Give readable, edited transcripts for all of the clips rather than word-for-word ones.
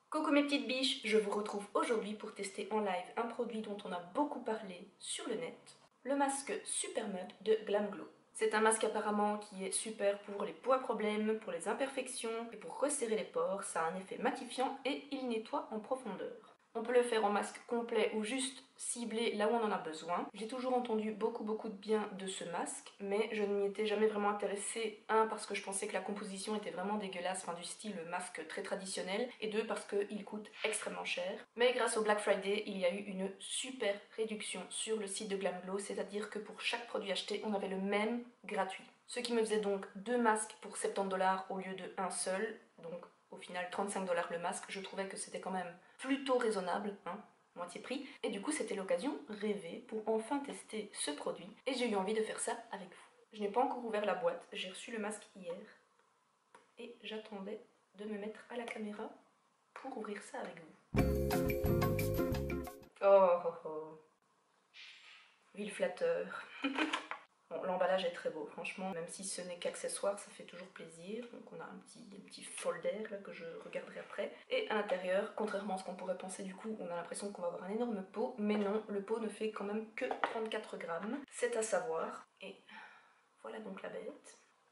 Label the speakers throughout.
Speaker 1: Coucou mes petites biches, je vous retrouve aujourd'hui pour tester en live un produit dont on a beaucoup parlé sur le net, le masque Super Mud de Glam Glow. C'est un masque apparemment qui est super pour les peaux à problème, pour les imperfections et pour resserrer les pores. Ça a un effet matifiant et il nettoie en profondeur. On peut le faire en masque complet ou juste ciblé là où on en a besoin. J'ai toujours entendu beaucoup de bien de ce masque, mais je ne m'y étais jamais vraiment intéressée. Un, parce que je pensais que la composition était vraiment dégueulasse, enfin du style masque très traditionnel, et deux, parce qu'il coûte extrêmement cher. Mais grâce au Black Friday, il y a eu une super réduction sur le site de Glam Glow, c'est-à-dire que pour chaque produit acheté, on avait le même gratuit. Ce qui me faisait donc 2 masques pour 70 $ au lieu de un seul, donc au final 35 $ le masque. Je trouvais que c'était quand même plutôt raisonnable, hein, moitié prix, et du coup c'était l'occasion rêvée pour enfin tester ce produit, et j'ai eu envie de faire ça avec vous. Je n'ai pas encore ouvert la boîte, j'ai reçu le masque hier, et j'attendais de me mettre à la caméra pour ouvrir ça avec vous. Oh oh oh, vil flatteur. Bon, l'emballage est très beau, franchement, même si ce n'est qu'accessoire, ça fait toujours plaisir. Donc on a un petit folder là, que je regarderai après. Et à l'intérieur, contrairement à ce qu'on pourrait penser du coup, on a l'impression qu'on va avoir un énorme pot, mais non, le pot ne fait quand même que 34 grammes, c'est à savoir. Et voilà donc la bête.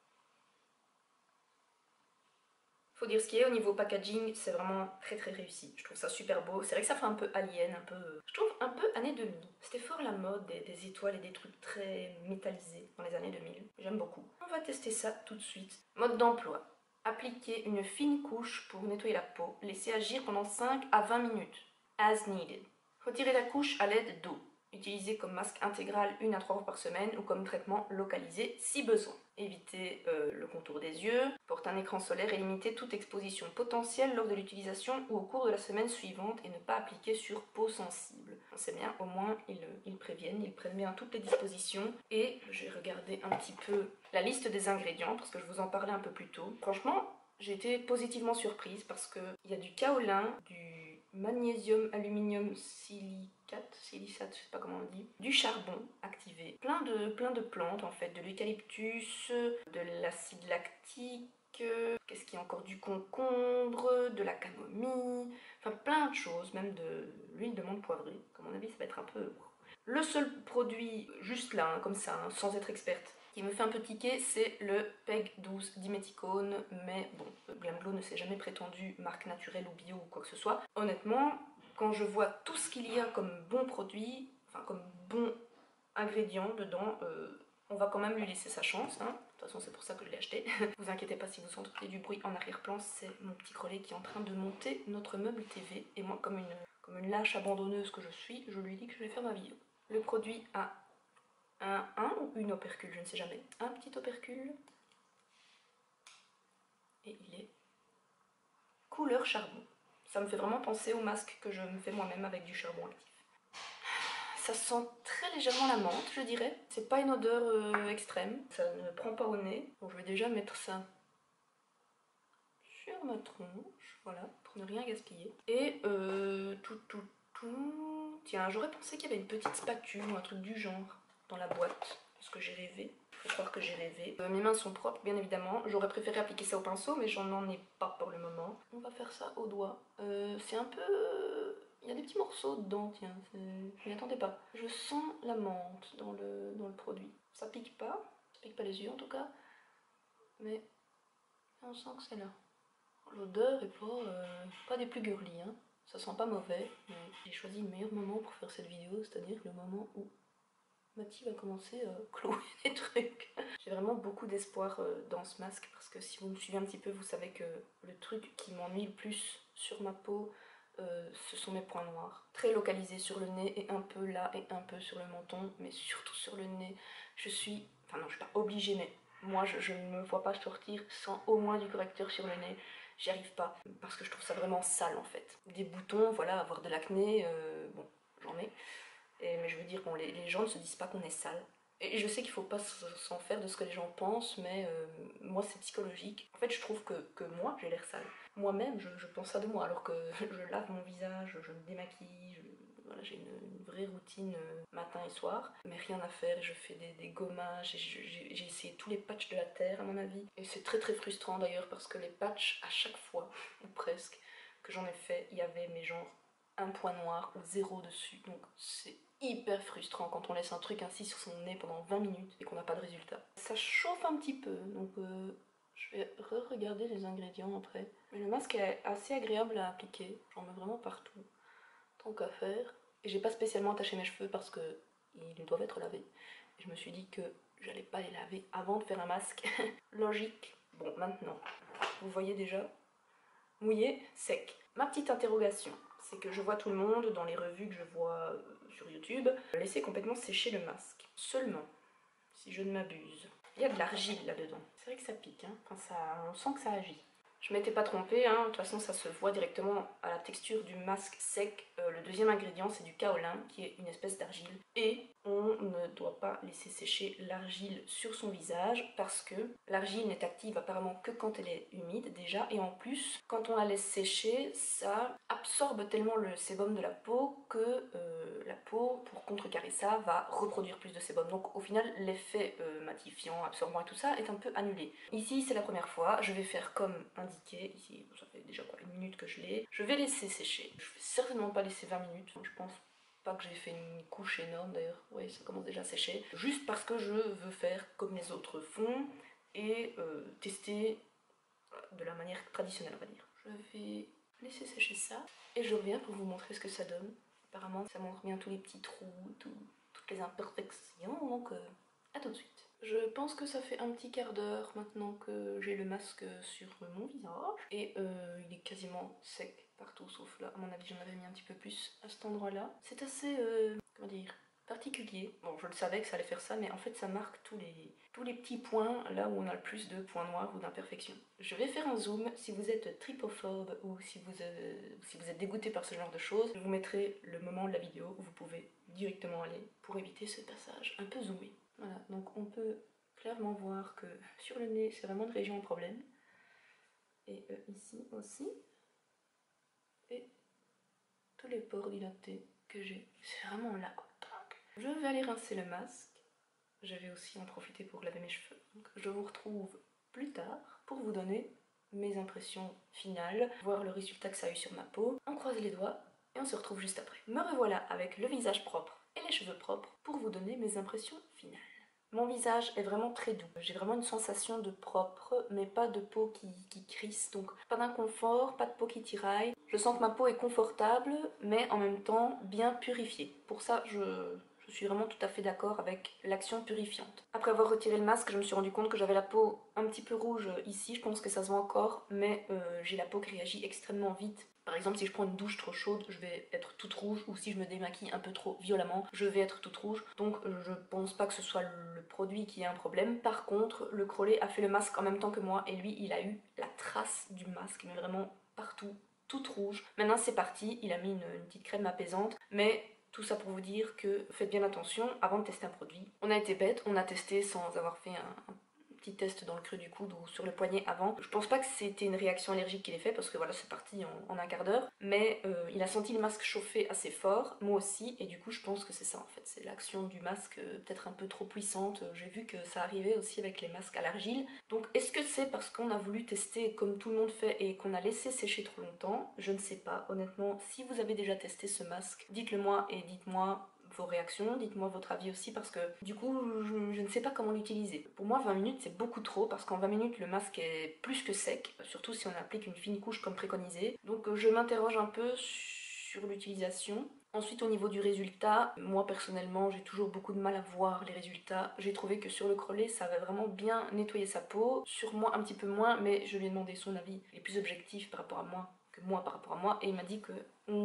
Speaker 1: Faut dire ce qui est, au niveau packaging, c'est vraiment très réussi. Je trouve ça super beau. C'est vrai que ça fait un peu alien, un peu... Je trouve un peu années 2000. C'était fort la mode des étoiles et des trucs très métallisés dans les années 2000. J'aime beaucoup. On va tester ça tout de suite. Mode d'emploi. Appliquer une fine couche pour nettoyer la peau. Laisser agir pendant 5 à 20 minutes. As needed. Retirer la couche à l'aide d'eau. Utiliser comme masque intégral 1 à 3 fois par semaine ou comme traitement localisé si besoin. Éviter le contour des yeux, porter un écran solaire et limiter toute exposition potentielle lors de l'utilisation ou au cours de la semaine suivante et ne pas appliquer sur peau sensible. On sait bien, au moins ils préviennent, ils prennent bien toutes les dispositions. Et j'ai regardé un petit peu la liste des ingrédients parce que je vous en parlais un peu plus tôt. Franchement, j'ai été positivement surprise parce qu'il y a du kaolin, du magnésium aluminium silicate, je sais pas comment on dit, du charbon activé, plein de plantes en fait, de l'eucalyptus, de l'acide lactique, qu'est-ce qu'il y a encore, du concombre, de la camomille, enfin plein de choses, même de l'huile de menthe poivrée. À mon avis ça va être un peu... Le seul produit, juste là, hein, comme ça, hein, sans être experte, qui me fait un peu tiquer, c'est le PEG 12 diméthicone, mais bon, Glam Glow ne s'est jamais prétendu marque naturelle ou bio ou quoi que ce soit. Honnêtement, quand je vois tout ce qu'il y a comme bon produit, enfin comme bon ingrédient dedans, on va quand même lui laisser sa chance, hein. De toute façon c'est pour ça que je l'ai acheté. Vous inquiétez pas si vous entendez du bruit en arrière-plan, c'est mon petit Crowley qui est en train de monter notre meuble TV, et moi comme une lâche abandonneuse que je suis, je lui dis que je vais faire ma vidéo. Le produit a un ou une opercule, je ne sais jamais. Un petit opercule. Et il est couleur charbon. Ça me fait vraiment penser au masque que je me fais moi-même avec du charbon actif. Ça sent très légèrement la menthe, je dirais. C'est pas une odeur extrême. Ça ne prend pas au nez. Donc je vais déjà mettre ça sur ma tronche, voilà, pour ne rien gaspiller. Et tout. Tiens, j'aurais pensé qu'il y avait une petite spatule ou un truc du genre dans la boîte. Parce que j'ai rêvé. Faut croire que j'ai rêvé. Mes mains sont propres, bien évidemment. J'aurais préféré appliquer ça au pinceau, mais j'en ai pas pour le moment. On va faire ça au doigt. C'est un peu... Il y a des petits morceaux dedans, tiens. Je m'y attendais pas. Je sens la menthe dans le produit. Ça pique pas. Ça pique pas les yeux, en tout cas. Mais on sent que c'est là. L'odeur est pas des plus girly, hein. Ça sent pas mauvais, mais j'ai choisi le meilleur moment pour faire cette vidéo, c'est-à-dire le moment où Mathie va commencer à clouer des trucs. J'ai vraiment beaucoup d'espoir dans ce masque parce que si vous me suivez un petit peu, vous savez que le truc qui m'ennuie le plus sur ma peau, ce sont mes points noirs. Très localisés sur le nez et un peu là et un peu sur le menton, mais surtout sur le nez. Enfin non, je suis pas obligée, mais moi je ne me vois pas sortir sans au moins du correcteur sur le nez. J'y arrive pas parce que je trouve ça vraiment sale en fait. Des boutons, voilà, avoir de l'acné, bon, j'en ai. Mais je veux dire, bon, les gens ne se disent pas qu'on est sale. Et je sais qu'il ne faut pas s'en faire de ce que les gens pensent, mais moi c'est psychologique. En fait, je trouve que moi j'ai l'air sale. Moi-même, je pense ça de moi, alors que je lave mon visage, je me démaquille, voilà, j'ai une vraie routine matin et soir. Mais rien à faire, je fais des gommages, j'ai essayé tous les patchs de la terre à mon avis. Et c'est très frustrant d'ailleurs parce que les patchs, à chaque fois, ou presque, que j'en ai fait, il y avait mais genre un point noir ou 0 dessus. Donc c'est hyper frustrant quand on laisse un truc ainsi sur son nez pendant 20 minutes et qu'on n'a pas de résultat. Ça chauffe un petit peu, donc je vais re-regarder les ingrédients après. Mais le masque est assez agréable à appliquer, j'en mets vraiment partout, tant qu'à faire. Et j'ai pas spécialement attaché mes cheveux parce que ils doivent être lavés. Et je me suis dit que j'allais pas les laver avant de faire un masque. Logique. Bon, maintenant, vous voyez déjà, mouillé, sec. Ma petite interrogation, c'est que je vois tout le monde dans les revues que je vois sur YouTube laisser complètement sécher le masque. Seulement, si je ne m'abuse, il y a de l'argile là-dedans. C'est vrai que ça pique, hein. Enfin, on sent que ça agit. Je m'étais pas trompée, hein. De toute façon ça se voit directement à la texture du masque sec. Le deuxième ingrédient c'est du kaolin qui est une espèce d'argile. Et on ne doit pas laisser sécher l'argile sur son visage parce que l'argile n'est active apparemment que quand elle est humide déjà. Et en plus, quand on la laisse sécher, ça absorbe tellement le sébum de la peau que la peau, pour contrecarrer ça, va reproduire plus de sébum. Donc au final, l'effet matifiant, absorbant et tout ça est un peu annulé. Ici, c'est la première fois, je vais faire comme indiqué. Ici, ça fait déjà quoi, 1 minute que je l'ai. Je vais laisser sécher. Je vais certainement pas laisser 20 minutes. Je pense pas que j'ai fait une couche énorme d'ailleurs. Oui, ça commence déjà à sécher. Juste parce que je veux faire comme les autres font et tester de la manière traditionnelle, on va dire. Je vais laisser sécher ça et je reviens pour vous montrer ce que ça donne. Apparemment, ça montre bien tous les petits trous, toutes les imperfections, donc à tout de suite. Je pense que ça fait un petit quart d'heure maintenant que j'ai le masque sur mon visage et il est quasiment sec partout sauf là. À mon avis, j'en avais mis un petit peu plus à cet endroit-là. C'est assez, comment dire, particulier. Bon, je le savais que ça allait faire ça, mais en fait, ça marque tous les petits points là où on a le plus de points noirs ou d'imperfections. Je vais faire un zoom. Si vous êtes tripophobe ou si vous êtes dégoûté par ce genre de choses, je vous mettrai le moment de la vidéo où vous pouvez directement aller pour éviter ce passage un peu zoomé. Voilà, donc on peut clairement voir que sur le nez, c'est vraiment une région en problème. Et ici aussi. Et tous les pores dilatés que j'ai. C'est vraiment là, quoi. Je vais aller rincer le masque. Je vais aussi en profiter pour laver mes cheveux. Donc je vous retrouve plus tard pour vous donner mes impressions finales, voir le résultat que ça a eu sur ma peau. On croise les doigts et on se retrouve juste après. Me revoilà avec le visage propre et les cheveux propres pour vous donner mes impressions finales. Mon visage est vraiment très doux. J'ai vraiment une sensation de propre, mais pas de peau qui crisse. Donc pas d'inconfort, pas de peau qui tiraille. Je sens que ma peau est confortable, mais en même temps bien purifiée. Pour ça, je suis vraiment tout à fait d'accord avec l'action purifiante. Après avoir retiré le masque, je me suis rendu compte que j'avais la peau un petit peu rouge ici. Je pense que ça se voit encore, mais j'ai la peau qui réagit extrêmement vite. Par exemple, si je prends une douche trop chaude, je vais être toute rouge, ou si je me démaquille un peu trop violemment, je vais être toute rouge. Donc je pense pas que ce soit le produit qui ait un problème. Par contre, le Crollet a fait le masque en même temps que moi, et lui, il a eu la trace du masque, mais vraiment partout, toute rouge. Maintenant c'est parti, il a mis une petite crème apaisante, mais tout ça pour vous dire que faites bien attention avant de tester un produit. On a été bête, on a testé sans avoir fait un petit test dans le creux du coude ou sur le poignet avant. Je pense pas que c'était une réaction allergique qu'il ait fait parce que voilà, c'est parti en un quart d'heure, mais il a senti le masque chauffer assez fort, moi aussi, et du coup je pense que c'est ça en fait, c'est l'action du masque peut-être un peu trop puissante. J'ai vu que ça arrivait aussi avec les masques à l'argile. Donc est-ce que c'est parce qu'on a voulu tester comme tout le monde fait et qu'on a laissé sécher trop longtemps? Je ne sais pas, honnêtement. Si vous avez déjà testé ce masque, dites-le moi et dites-moi vos réactions, dites-moi votre avis aussi parce que du coup je ne sais pas comment l'utiliser. Pour moi 20 minutes c'est beaucoup trop parce qu'en 20 minutes le masque est plus que sec, surtout si on applique une fine couche comme préconisé. Donc je m'interroge un peu sur l'utilisation. Ensuite au niveau du résultat, moi personnellement j'ai toujours beaucoup de mal à voir les résultats. J'ai trouvé que sur le Crollet ça avait vraiment bien nettoyé sa peau, sur moi un petit peu moins, mais je lui ai demandé son avis. Il est plus objectif par rapport à moi que moi par rapport à moi et il m'a dit que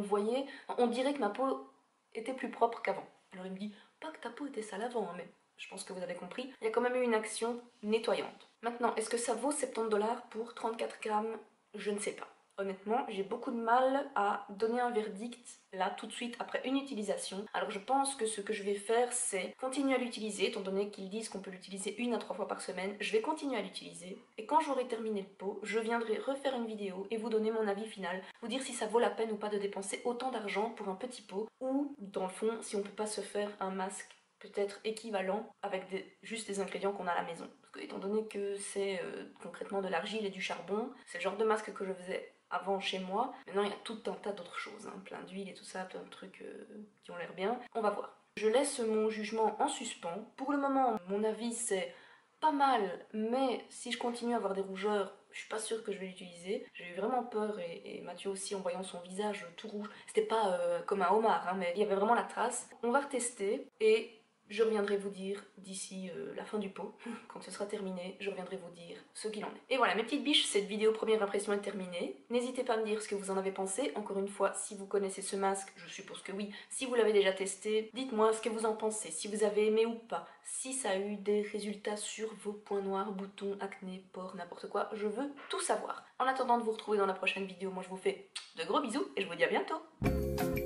Speaker 1: on dirait que ma peau était plus propre qu'avant. Alors il me dit, pas que ta peau était sale avant, hein, mais je pense que vous avez compris. Il y a quand même eu une action nettoyante. Maintenant, est-ce que ça vaut 70 $ pour 34 grammes? Je ne sais pas. Honnêtement, j'ai beaucoup de mal à donner un verdict là tout de suite après une utilisation. Alors je pense que ce que je vais faire c'est continuer à l'utiliser, étant donné qu'ils disent qu'on peut l'utiliser 1 à 3 fois par semaine. Je vais continuer à l'utiliser et quand j'aurai terminé le pot, je viendrai refaire une vidéo et vous donner mon avis final, vous dire si ça vaut la peine ou pas de dépenser autant d'argent pour un petit pot ou dans le fond si on peut pas se faire un masque peut-être équivalent avec juste des ingrédients qu'on a à la maison. Parce que étant donné que c'est concrètement de l'argile et du charbon, c'est le genre de masque que je faisais avant chez moi. Maintenant il y a tout un tas d'autres choses, hein, plein d'huile et tout ça, plein de trucs qui ont l'air bien. On va voir. Je laisse mon jugement en suspens. Pour le moment, mon avis c'est pas mal, mais si je continue à avoir des rougeurs, je suis pas sûre que je vais l'utiliser. J'ai eu vraiment peur, et Mathieu aussi, en voyant son visage tout rouge. C'était pas comme un homard, hein, mais il y avait vraiment la trace. On va retester et je reviendrai vous dire d'ici la fin du pot, quand ce sera terminé, je reviendrai vous dire ce qu'il en est. Et voilà mes petites biches, cette vidéo première impression est terminée. N'hésitez pas à me dire ce que vous en avez pensé. Encore une fois, si vous connaissez ce masque, je suppose que oui. Si vous l'avez déjà testé, dites-moi ce que vous en pensez, si vous avez aimé ou pas, si ça a eu des résultats sur vos points noirs, boutons, acné, pores, n'importe quoi. Je veux tout savoir. En attendant de vous retrouver dans la prochaine vidéo, moi je vous fais de gros bisous et je vous dis à bientôt.